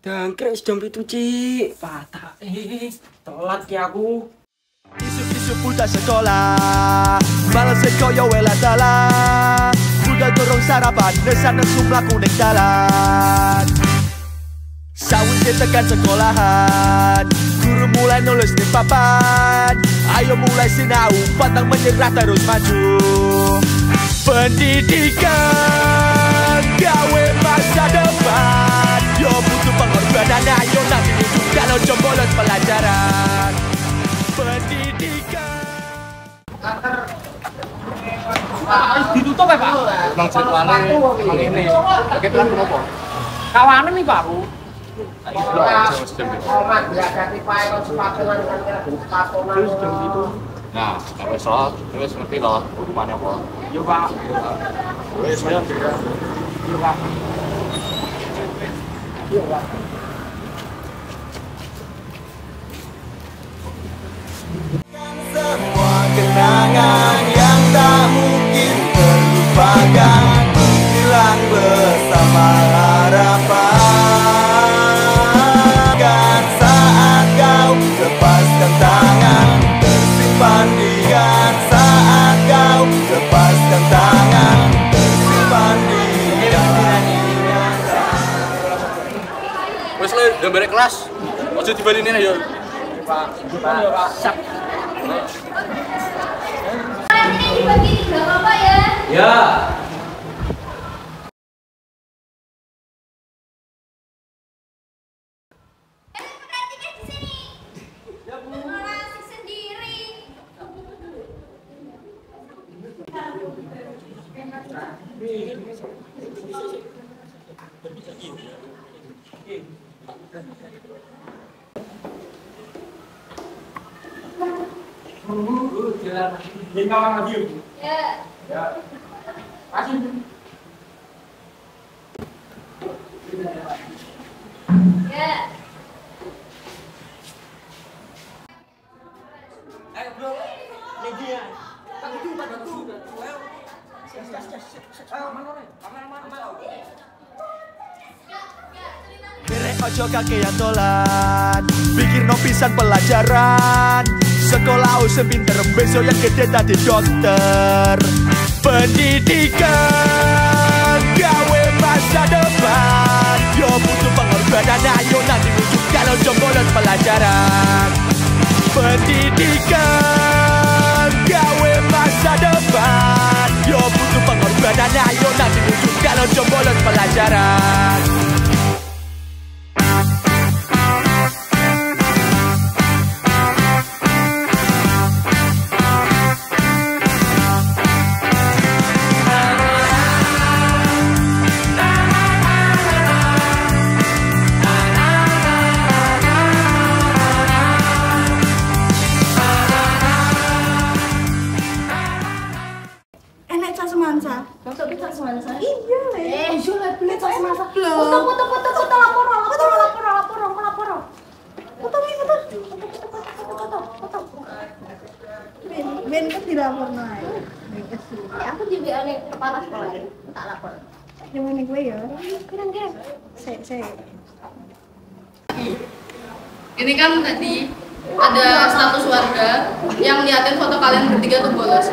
Dangkrik jam 7, Cik. Patah telat ki aku. Isu-isu putar sekolah, malah sekoyo wela dalan. Budal dorong sarapan, nesu mlaku ning dalan. Sawise tekan sekolahan, guru mulai nulis di papan. Ayo mulai sinau, pantang menyerah terus maju. Pendidikan gawe masa depan. Yo butuh pengorbanan, ayo nanti hidup kalau bolos pelajaran. Pendidikan. Harus ditutup ya, Pak? Emang jadwalnya emang ini. Kita kan kenapa? Kawanan nih, Pak. Nah, sampai soal, terus ngerti loh hukumannya apa. Yo, Pak. Wes, saya juga. Yo, Pak. Yo, Pak. Semua kenangan yang tak mungkin terlupakan menghilang bersama harapan. Kan saat kau lepaskan tangan, tersimpan di kan saat kau lepaskan tangan, tersimpan di Wes le, gambar kelas. Ojo dibandingin ayo. Pak. Pak. Sak. Ini dibagi 3 Bapak ya. Ya. Perhatikan di sini. Ya, Bu. Orang asik sendiri. Jalan. Ini kawan lagi. Ya. Ya. Kasih. Ya. Ayo, Bro. Media. Bantu. Ayo. Ayo, mana? Derek ojo kakean dolan, pikir no pisan pelajaran. Sekolah sepinter besok yang gede tadi dokter. Pendidikan gawe masa depan. Yo butuh pengorbanan, ayo nanti wujud kalau bolos pelajaran. Pendidikan gawe masa depan. Yo butuh pengorbanan, ayo nanti wujud kalau bolos pelajaran. Enak cas semansa. Masuk kita semuanya. Iya, Le. Sudah beli tas masak. Loh. Foto lapor. Ben kan dilapor naik. Aku juga aneh kepala sekolah ini. Tak lapor. Yang ini gue ya. Kirim. Saya. Ini kan tadi ada status warga yang liatin foto kalian bertiga tuh bolos.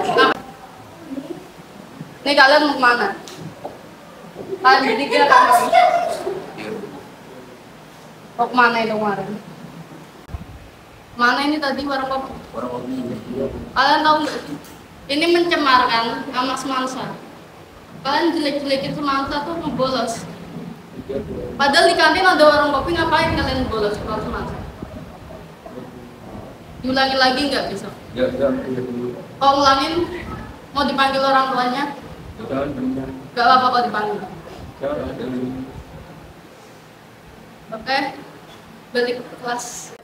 Nih kalian mau kemana? Kalian bertiga kan? Mau kemana itu kemarin? Mana ini tadi warung kopi? Kalian tahu nggak sih? Ini mencemarkan nama semansa. Kalian jelek-jelekin semansa tuh ngebolos. Padahal di kantin ada warung kopi, ngapain kalian bolos keluar semansa? Diulangi lagi nggak besok? Ya. Kalau ulangin, mau dipanggil orang tuanya? Gak apa-apa kalau dipanggil. Oke, balik ke kelas.